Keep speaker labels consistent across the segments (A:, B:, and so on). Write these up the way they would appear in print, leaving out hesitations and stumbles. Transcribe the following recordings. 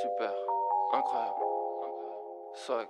A: Super, incroyable, swag.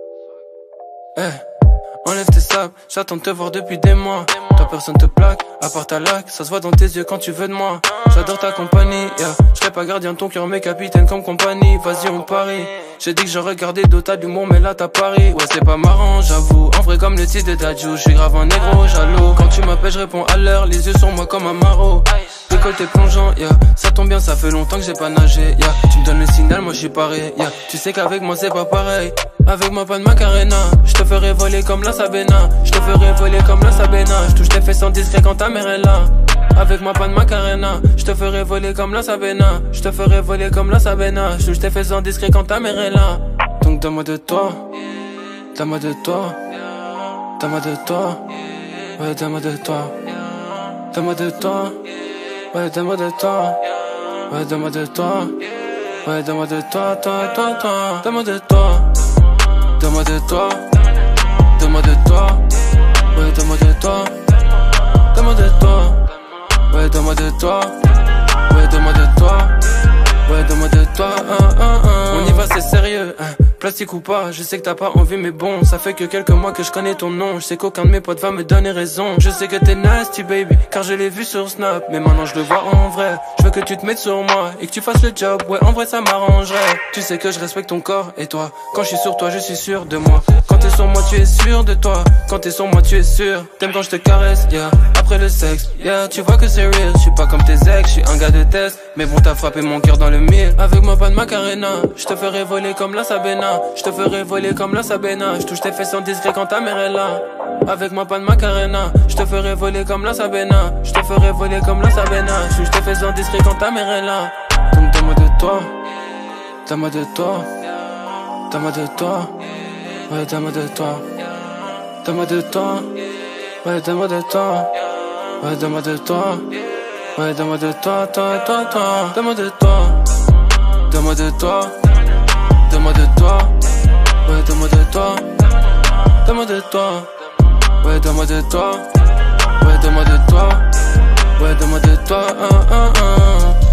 B: Enlève tes sables, j'attends de te voir depuis des mois. Toi personne te plaque, à part ta laque, ça se voit dans tes yeux quand tu veux de moi. J'adore ta compagnie, yeah. Je serai pas gardien de ton cœur mais capitaine comme compagnie. Vas-y on parie. J'ai dit que j'aurais gardé d'autres d'humour mais là t'as pari. Ouais c'est pas marrant j'avoue, en vrai comme le titre de Dadju. J'suis grave un négro, jaloux. Quand tu m'appelles je réponds à l'heure, les yeux sur moi comme un maraud. Décolleté plongeant, yeah. Ça tombe bien, ça fait longtemps que j'ai pas nagé, yeah. Tu me donnes le signal, moi j'suis paré, yeah. Tu sais qu'avec moi c'est pas pareil. Avec moi pas de Macarena, j'te ferai voler comme la Sabena. J'te ferai voler comme la Sabena. J'touche tes fesses en discret quand ta mère est là. Avec moi pas de Macarena, j'te ferai voler comme la Sabena. J'te ferai voler comme la Sabena. J'touche tes fesses en discret quand ta mère est là. Donc donne-moi de toi, donne-moi de toi, donne-moi de toi, ouais donne-moi de toi, donne-moi de toi, ouais donne-moi de toi, ouais donne-moi de toi, ouais donne-moi de toi, toi, donne-moi de toi. Donne-moi de toi, donne-moi de toi, ouais donne-moi de toi, donne-moi de toi, ouais donne-moi de toi, ouais donne-moi de toi, ouais donne-moi de toi, On y va c'est sérieux, plastique ou pas, je sais que t'as pas envie mais bon, ça fait que quelques mois que je connais ton nom, je sais qu'aucun de mes potes va me donner raison, je sais que t'es nasty baby, car je l'ai vu sur Snap, mais maintenant je le vois en vrai, je veux que tu te mettes sur moi, et que tu fasses le job, ouais en vrai ça m'arrangerait, tu sais que je respecte ton corps et toi, quand je suis sur toi je suis sûr de moi, quand t'es sur moi tu es sûr de toi, quand t'es sur moi tu es sûr, t'aimes quand je te caresse, yeah, après le sexe, yeah, tu vois que c'est real, je suis pas comme tes ex, je suis un gars de test, mais bon t'as frappé mon cœur dans le mille, avec moi pas de Macarena, je te ferai voler comme la Sabena, je te ferai voler comme la Sabena, je touche tes fesses en discret quand ta mère est là. Avec moi pas de Macarena, je te ferai voler comme la Sabena, je te ferai voler comme la Sabena, je touche tes fesses en discret quand ta mère est là. Donc donne-moi de toi, donne-moi de toi, donne-moi de toi, ouais donne-moi de toi, donne-moi de toi, ouais donne-moi de toi, ouais donne-moi de toi, ouais donne-moi de toi, donne-moi de toi, donne-moi de toi, donne-moi de toi, ouais donne-moi de toi, donne-moi de toi, ouais donne-moi de toi, ouais donne-moi de toi, ouais donne-moi de toi,